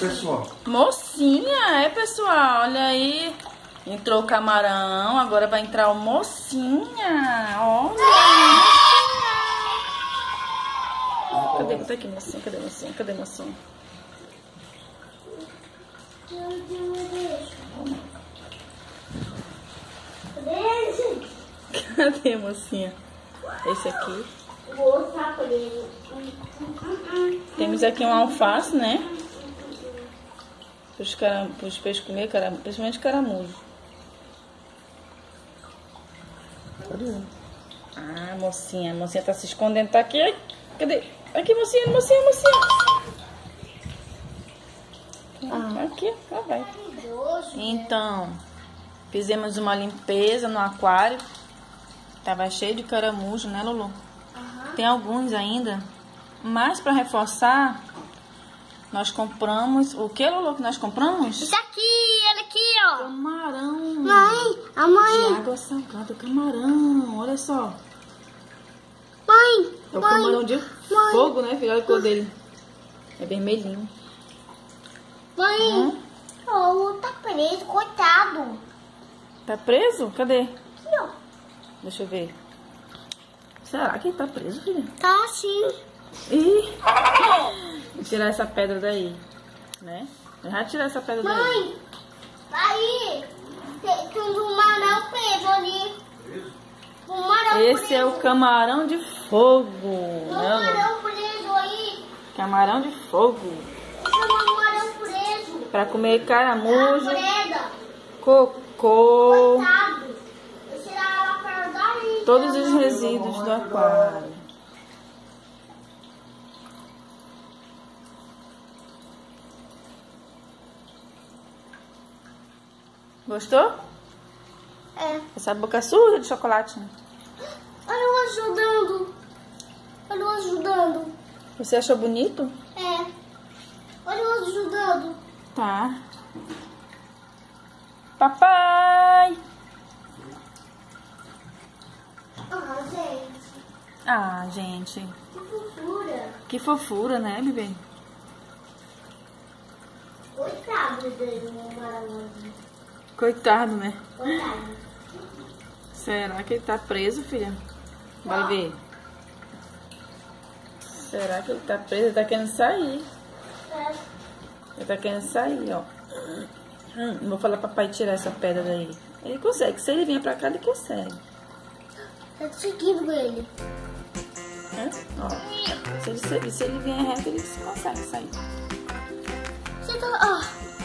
pessoal. Mocinha, pessoal, olha aí. Entrou o camarão, agora vai entrar o mocinha. Olha, mocinha. Cadê? Tá aqui, mocinha. Cadê mocinha? Cadê mocinha? Cadê mocinha? Esse aqui. Temos aqui um alface, né? Para os peixes comer, principalmente caramujo. Ah, mocinha. A mocinha tá se escondendo. Tá aqui. Ai, cadê? Aqui, mocinha, mocinha, mocinha. Aqui, lá vai. Então, fizemos uma limpeza no aquário. Tava cheio de caramujo, né, Lulu? Tem alguns ainda. Mas para reforçar, nós compramos... O que, Lulu, que nós compramos? Isso aqui, olha aqui, ó. Camarão. Mãe, a mãe. De água salgada, camarão. Olha só. Mãe, É o camarão de fogo, né, filha? Olha a cor dele. É vermelhinho. Mãe, o tá preso, coitado. Tá preso? Cadê? Aqui, ó. Deixa eu ver. Será que ele tá preso, filha? Tá sim. Ih! Vou tirar essa pedra daí, né? Já tirar essa pedra daí. Mãe, aí tem um camarão preso ali. Esse é o camarão de fogo, né? Camarão preso aí. Camarão de fogo. Esse é o camarão preso. Pra comer caramujo, Preda. cocô, Coitado. Eu tirar ela pra dali. todos os resíduos do aquário. Gostou? É. Essa boca suja de chocolate. Olha eu ajudando. Olha eu ajudando. Você achou bonito? É. Olha eu ajudando. Tá. Papai! Gente. Ah, gente. Que fofura. Que fofura, né, bebê? Coitado dele, meu camarão. Coitado, né? Coitado. Será que ele tá preso, filha? Vai ver. Será que ele tá preso? Ele tá querendo sair. É. Ele tá querendo sair, ó. Vou falar pro papai tirar essa pedra daí. Ele consegue. Se ele vier pra cá, ele consegue. Tá seguindo ele. É? Ó. Se ele vier reto, ele consegue sair. Você tá...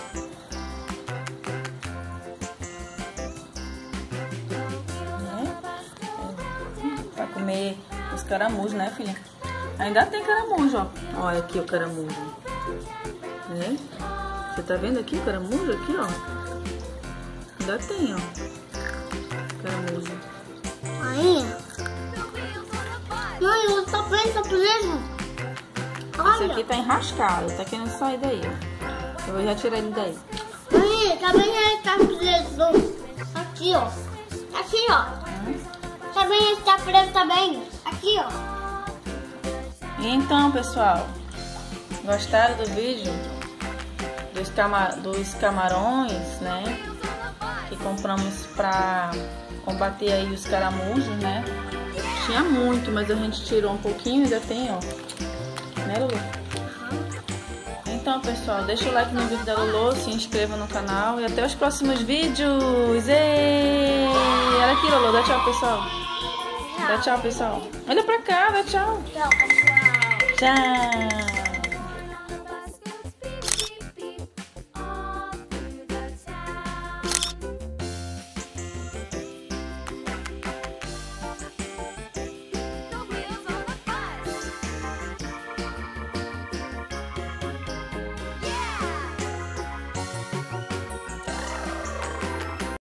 Pra comer os caramujos, né, filha? Ainda tem caramujo, ó. Olha aqui o caramujo. Né? Você tá vendo aqui o caramujo? Aqui, ó. Ainda tem, ó. Caramujo. Mãe, ele tá preso, tá preso. Esse aqui tá enrascado, tá querendo sair daí, ó. Eu vou já tirar ele daí. Mãe, também ele tá preso. Aqui, ó. Aqui, ó. Também ele tá preso também. Aqui, ó. Então, pessoal, gostaram do vídeo dos camarões, né? Que compramos pra combater aí os caramujos, né? Tinha muito, mas a gente tirou um pouquinho e ainda tem, ó. Né, Lulu? Então, pessoal, deixa o like no vídeo da Lulu, se inscreva no canal e até os próximos vídeos. Ei! Olha aqui, Lulu, dá tchau, pessoal. Dá tchau, pessoal. Olha pra cá, dá tchau. Tchau, pessoal. Tchau.